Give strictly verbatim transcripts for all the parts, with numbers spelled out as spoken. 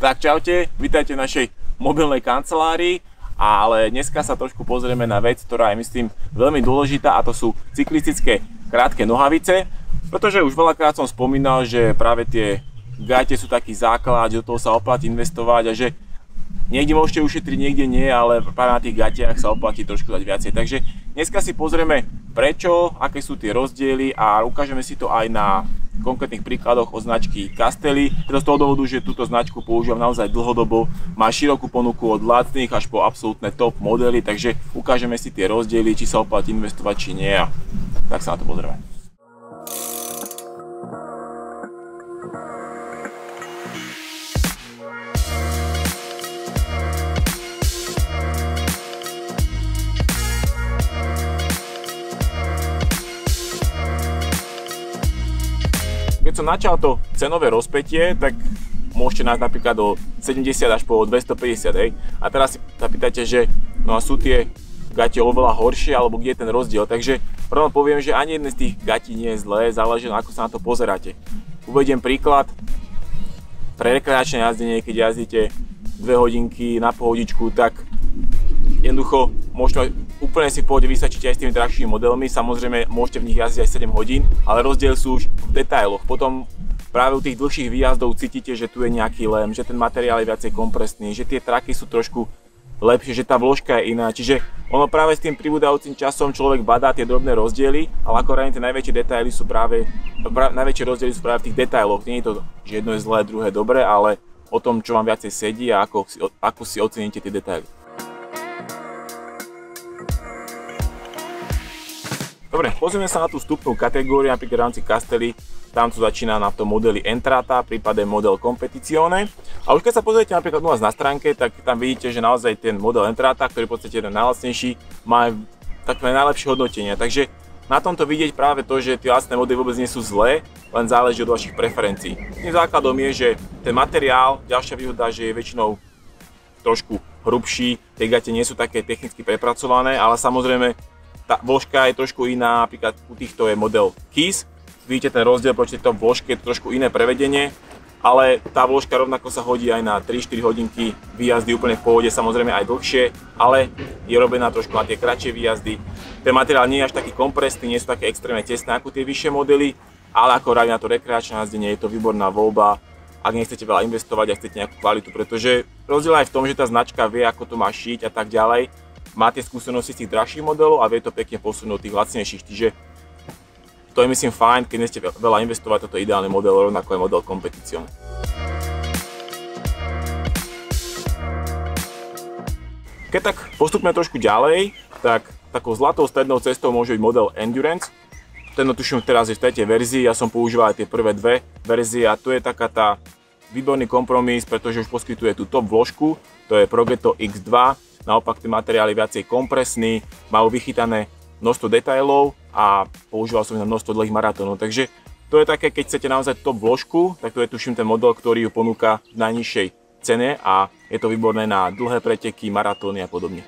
Tak čaute, vítajte v našej mobilnej kancelárii, ale dneska sa trošku pozrieme na vec, ktorá je myslím veľmi dôležitá, a to sú cyklistické krátke nohavice, pretože už veľakrát som spomínal, že práve tie gate sú taký základ, že do toho sa oplatí investovať a že niekde môžete ušetriť, niekde nie, ale práve na tých gatiach sa oplatí trošku dať viacej. Takže dneska si pozrieme prečo, aké sú tie rozdiely a ukážeme si to aj na konkrétnych príkladoch od značky Castelli. To z toho dôvodu, že túto značku používam naozaj dlhodobo, má širokú ponuku od lacných až po absolútne top modely, takže ukážeme si tie rozdiely, či sa oplatí investovať, či nie, a tak sa na to pozrieme. Keď som načal to cenové rozpätie, tak môžete nájsť napríklad do sedemdesiat až po dvestopäťdesiat, hej. A teraz si sa pýtate, že no a sú tie gate oveľa horšie, alebo kde je ten rozdiel. Takže rovno poviem, že ani jeden z tých gatí nie je zlé, záleží na ako sa na to pozeráte. Uvediem príklad. Pre rekreačné jazdenie, keď jazdíte dve hodinky na pohodičku, tak jednoducho môžete úplne si v pohode vystačiť aj s tými drahšími modelmi. Samozrejme môžete v nich jazdiť aj sedem hodín, ale rozdiel sú už v detailoch. Potom práve u tých dlhších výjazdov cítite, že tu je nejaký lem, že ten materiál je viacej kompresný, že tie traky sú trošku lepšie, že tá vložka je iná. Čiže ono práve s tým pribúdajúcim časom človek badá tie drobné rozdiely, ale akorát tie najväčšie detaily sú práve, práve najväčšie rozdiely sú práve v tých detailoch. Nie je to, že jedno je zlé, druhé dobré, ale o tom, čo vám viacej sedí a ako si, ako si oceníte tie detaily. Dobre, pozrieme sa na tú vstupnú kategóriu, napríklad v rámci Castelli, tam to začína na tom modeli Entrata, prípade model Competizione. A už keď sa pozriete napríklad u nás na stránke, tak tam vidíte, že naozaj ten model Entrata, ktorý je v podstate jeden najlacnejší, má takové najlepšie hodnotenia. Takže na tomto vidieť práve to, že tie lacné modely vôbec nie sú zlé, len záleží od vašich preferencií. Tým základom je, že ten materiál, ďalšia výhoda, že je väčšinou trošku hrubší, tie gate nie sú také technicky prepracované, ale samozrejme tá vložka je trošku iná, napríklad u týchto je model Keys. Vidíte ten rozdiel proti tejto vložke, je trošku iné prevedenie, ale tá vložka rovnako sa hodí aj na tri štyri hodinky výjazdy úplne v pohode, samozrejme aj dlhšie, ale je robená trošku na tie kratšie výjazdy. Ten materiál nie je až taký kompresný, nie sú také extrémne tesné ako tie vyššie modely, ale ako rád na to rekreačné jazdenie je to výborná voľba, ak nechcete veľa investovať a chcete nejakú kvalitu, pretože rozdiel aj v tom, že tá značka vie, ako to má šiť a tak ďalej. Máte skúsenosti z tých drahších modelov a vie to pekne posunúť do tých lacnejších, čiže to je myslím fajn, keď nechcete veľa investovať, toto je ideálny model, rovnako je model Competizione. Keď tak postupme trošku ďalej, tak takou zlatou strednou cestou môže byť model Endurance. Ten tuším teraz je v tretej verzii, ja som používal aj tie prvé dve verzie a to je taká tá výborný kompromis, pretože už poskytuje tú top vložku, to je Progetto iks dva. Naopak ten materiál je viacej kompresný, majú vychytané množstvo detailov a používal som na množstvo dlhých maratónov. Takže to je také, keď chcete naozaj top vložku, tak to je tuším ten model, ktorý ju ponúka v najnižšej cene a je to výborné na dlhé preteky, maratóny a podobne.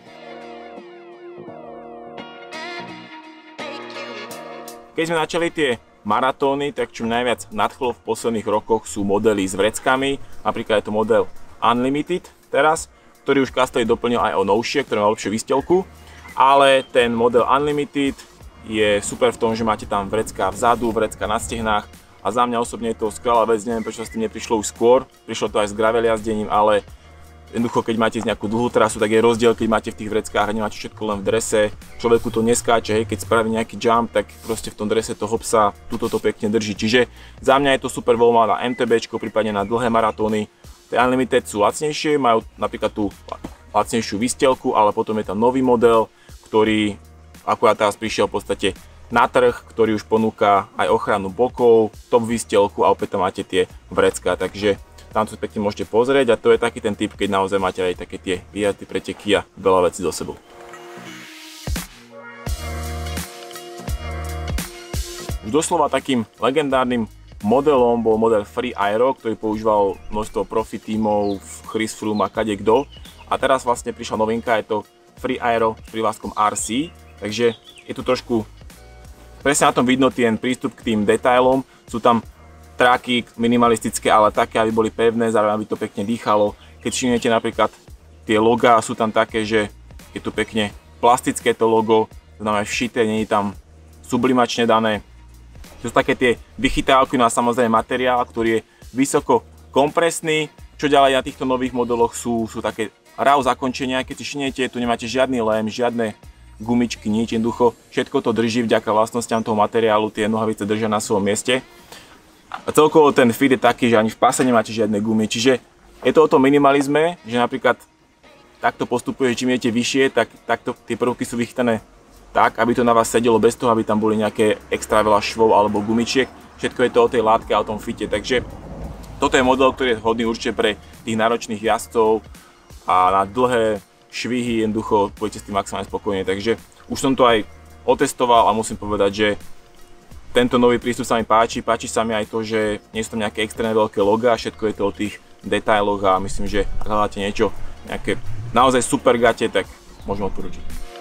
Keď sme načali tie maratóny, tak čo najviac nadchlo v posledných rokoch sú modely s vreckami, napríklad je to model Unlimited teraz, ktorý už Castelli doplnil aj o novšie, ktoré má lepšiu výstelku, ale ten model Unlimited je super v tom, že máte tam vrecká vzadu, vrecká na stehnách a za mňa osobne je to skvelá vec, neviem prečo s tým neprišlo už skôr, prišlo to aj s gravel jazdením, ale jednoducho keď máte nejakú dlhú trasu, tak je rozdiel, keď máte v tých vreckách a nemáte všetko len v drese, človeku to neskáče, hej, keď spraví nejaký jump, tak proste v tom drese toho psa túto to pekne drží, čiže za mňa je to super voľba na MTBčko, prípadne na dlhé maratóny. Tie Unlimited sú lacnejšie, majú napríklad tú lacnejšiu výstelku, ale potom je tam nový model, ktorý akurát teraz prišiel v podstate na trh, ktorý už ponúka aj ochranu bokov, top výstelku a opäť tam máte tie vrecká, takže tam sa pekne môžete pozrieť a to je taký ten typ, keď naozaj máte aj také tie výjazdy, preteky a veľa vecí do sebou. Už doslova takým legendárnym modelom bol model Free Aero, ktorý používal množstvo profi tímov, Chris Froome a kadekto. A teraz vlastne prišla novinka, je to Free Aero s prívlaskom er cé, takže je tu trošku presne na tom vidno ten prístup k tým detailom. Sú tam tráky minimalistické, ale také, aby boli pevné, zároveň aby to pekne dýchalo. Keď všimnete napríklad tie logá sú tam také, že je tu pekne plastické to logo, znamená všité, nie je tam sublimačne dané. To sú také tie vychytávky, no a samozrejme materiál, ktorý je vysoko kompresný. Čo ďalej na týchto nových modeloch sú, sú také raw zakončenia, keď si všimnete, tu nemáte žiadny lém, žiadne gumičky, nič, jednoducho všetko to drží vďaka vlastnostiam toho materiálu, tie nohavice držia na svojom mieste. A celkovo ten fit je taký, že ani v páse nemáte žiadne gumy, čiže je to o tom minimalizme, že napríklad takto postupuje, čím idete vyššie, tak takto tie prvky sú vychytané tak, aby to na vás sedelo bez toho, aby tam boli nejaké extra veľa švov alebo gumičiek. Všetko je to o tej látke a o tom fite, takže toto je model, ktorý je hodný určite pre tých náročných jazdcov a na dlhé švihy jednoducho budete s tým maximálne spokojní. Takže už som to aj otestoval a musím povedať, že tento nový prístup sa mi páči. Páči sa mi aj to, že nie sú tam nejaké extrémne veľké logá, všetko je to o tých detailoch a myslím, že ak hľadáte niečo, nejaké naozaj super gate, tak môžem odporučiť.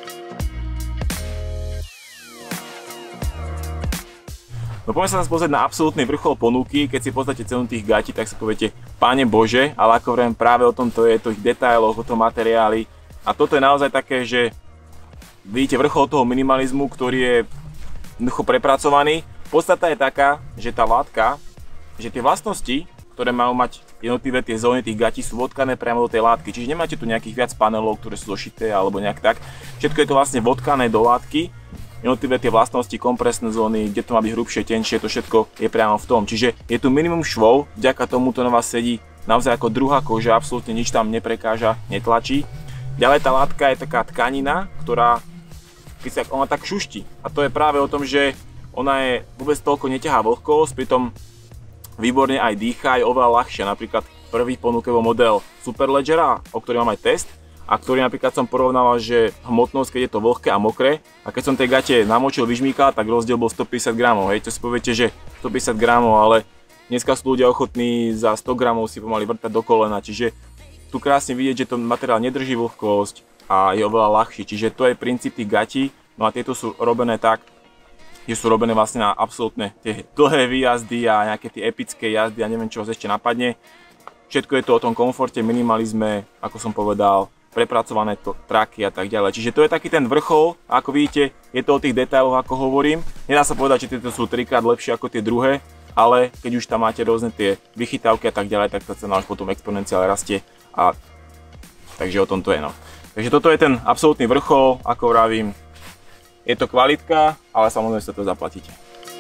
No poďme sa pozrieť na absolútny vrchol ponuky. Keď si poznáte cenu tých gatí, tak si poviete, Pane Bože, ale ako vrem, práve o tomto je, o tých detailoch, o tom materiáli. A toto je naozaj také, že vidíte vrchol toho minimalizmu, ktorý je jednoducho prepracovaný. Podstata je taká, že tá látka, že tie vlastnosti, ktoré majú mať jednotlivé tie zóny tých gatí, sú vodkané priamo do tej látky. Čiže nemáte tu nejakých viac panelov, ktoré sú zošité alebo nejak tak. Všetko je to vlastne vodkané do látky. Jednotlivé tie vlastnosti, kompresné zóny, kde to má byť hrubšie, tenšie, to všetko je priamo v tom. Čiže je tu minimum švov, vďaka tomu to na vás sedí naozaj ako druhá koža, absolútne nič tam neprekáža, netlačí. Ďalej tá látka je taká tkanina, ktorá keď sa, ona tak šuští. A to je práve o tom, že ona je vôbec toľko neťahá vlhkosť, pritom výborne aj dýcha, je oveľa ľahšia. Napríklad prvý ponukovo model Superleggera, o ktorom mám aj test, a ktorý napríklad som porovnával, že hmotnosť, keď je to vlhké a mokré, a keď som tie gate namočil, vyžmýkal, tak rozdiel bol stopäťdesiat gramov. Hej, to si poviete, že stopäťdesiat gramov, ale dneska sú ľudia ochotní za sto gramov si pomaly vrtať do kolena, čiže tu krásne vidieť, že ten materiál nedrží vlhkosť a je oveľa ľahší, čiže to je princíp tých gatí. No a tieto sú robené tak, že sú robené vlastne na absolútne tie dlhé výjazdy a nejaké tie epické jazdy a neviem čo vás ešte napadne. Všetko je to o tom komforte, minimalizme, ako som povedal, prepracované to, traky a tak ďalej. Čiže to je taký ten vrchol, ako vidíte, je to o tých detailoch, ako hovorím. Nedá sa povedať, že tieto sú trikrát lepšie ako tie druhé, ale keď už tam máte rôzne tie vychytávky a tak ďalej, tak tá cena už potom exponenciálne rastie a takže o tom to je. No. Takže toto je ten absolútny vrchol, ako vravím, je to kvalitka, ale samozrejme sa to zaplatíte.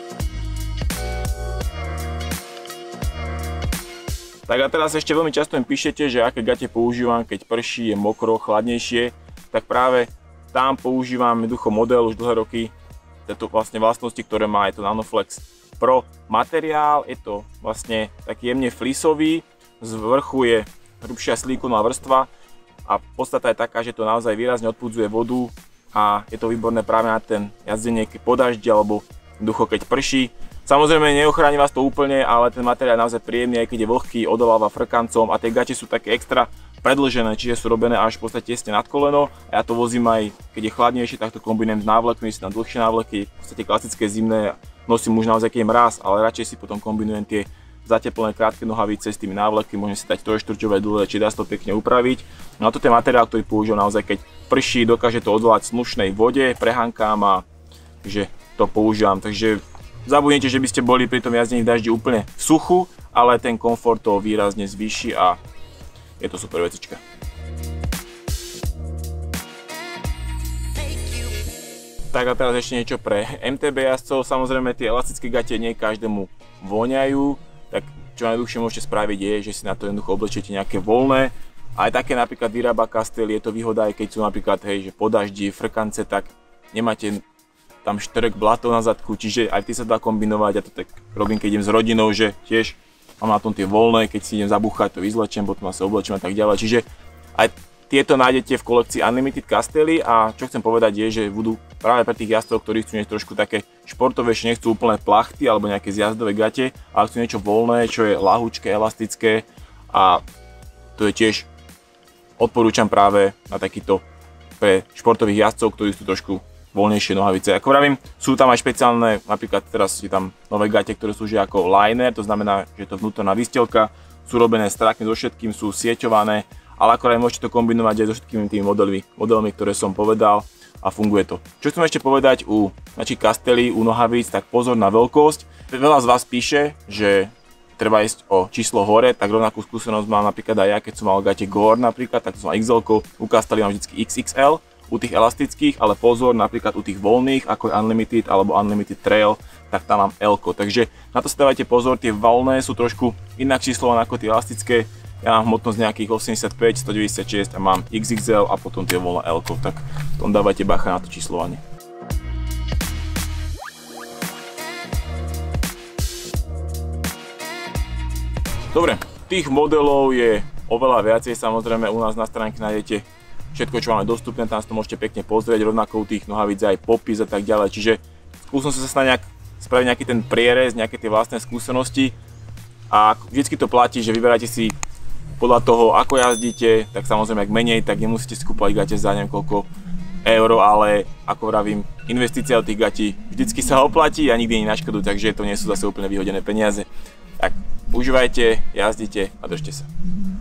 Tak a teraz ešte veľmi často im píšete, že aké gate používam, keď prší, je mokro, chladnejšie, tak práve tam používam jednoducho model už dlhé roky, tieto vlastne vlastnosti, ktoré má, je to Nanoflex Pro materiál, je to vlastne taký jemne fleeceový, z vrchu je hrubšia silikonová vrstva a podstata je taká, že to naozaj výrazne odpudzuje vodu a je to výborné práve na ten jazdenie po daždi alebo jednoducho keď prší. Samozrejme neochráni vás to úplne, ale ten materiál je naozaj príjemný, aj keď je vlhký, odoláva frkancom a tie gate sú také extra predĺžené, čiže sú robené až v podstate tesne nad koleno. A ja to vozím aj, keď je chladnejšie, tak to kombinujem s návlekmi, si tam dlhšie návleky, v podstate klasické zimné, nosím už naozaj keď je mráz, ale radšej si potom kombinujem tie zateplené krátke nohavice s tými návleky, môžem si dať trojštvrťové dlhé, či dá sa to pekne upraviť. No a to je materiál, ktorý používam naozaj, keď prší, dokáže to odolať slušnej vode, prehankám a že to používam. Takže zabudnite, že by ste boli pri tom jazdení v daždi úplne v suchu, ale ten komfort to výrazne zvýši a je to super vecička. Tak a teraz ešte niečo pre em té bé jazdcov. Samozrejme tie elastické gate nie každému voňajú, tak čo najjednoduchšie môžete spraviť je, že si na to jednoducho oblečete nejaké voľné. Aj také napríklad vyrába Castelli, je to výhoda, aj keď sú napríklad hej, že po daždi, frkance, tak nemáte tam štrk, blato na zadku, čiže aj tie sa dá kombinovať. Ja to tak robím, keď idem s rodinou, že tiež mám na tom tie voľné, keď si idem zabúchať, to vyzlečiem, potom sa oblečím a tak ďalej. Čiže aj tieto nájdete v kolekcii Unlimited Castelli a čo chcem povedať je, že budú práve pre tých jazdcov, ktorí chcú niečo trošku také športovejšie, nechcú úplne plachty alebo nejaké zjazdové gate, ale chcú niečo voľné, čo je ľahučké, elastické a to je tiež odporúčam práve na takýto pre športových jazdcov, ktorí chcú trošku voľnejšie nohavice. Ako vravím, sú tam aj špeciálne, napríklad teraz je tam nové gate, ktoré slúžia ako liner, to znamená, že je to vnútorná výstelka, sú robené strakne so všetkým, sú sieťované, ale akorát môžete to kombinovať aj so všetkými tými modelmi, modelmi, ktoré som povedal a funguje to. Čo chcem ešte povedať u znači Castelli, u nohavíc, tak pozor na veľkosť. Veľa z vás píše, že treba ísť o číslo hore, tak rovnakú skúsenosť mám napríklad aj ja, keď som mal gate Gore napríklad, tak som mal iks el, u Castelli mám vždycky iks iks el, u tých elastických, ale pozor, napríklad u tých voľných, ako je Unlimited alebo Unlimited Trail, tak tam mám L-ko. Takže na to si dávajte pozor, tie voľné sú trošku inak číslované ako tie elastické. Ja mám hmotnosť nejakých osemdesiatpäť, stodeväťdesiatšesť a mám iks iks el a potom tie voľné L-ko, tak tom dávajte bacha na to číslovanie. Dobre, tých modelov je oveľa viacej, samozrejme u nás na stránke nájdete všetko, čo máme dostupné, tam si to môžete pekne pozrieť, rovnako u tých nohavíc aj popis a tak ďalej, čiže skúsim sa sa nejak spraviť nejaký ten prierez, nejaké tie vlastné skúsenosti a vždycky to platí, že vyberáte si podľa toho, ako jazdíte, tak samozrejme ak menej, tak nemusíte si kúpať gate za neviem koľko euro, ale ako vravím, investícia do tých gatí vždycky sa oplatí a nikdy nie na škodu, takže to nie sú zase úplne vyhodené peniaze. Tak užívajte, jazdite a držte sa.